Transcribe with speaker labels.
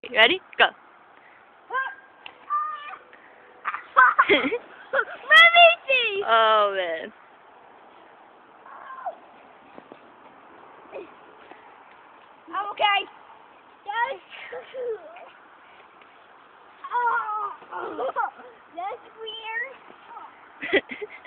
Speaker 1: Okay, ready? Go. Oh, man.
Speaker 2: I'm okay. That's oh, that's weird.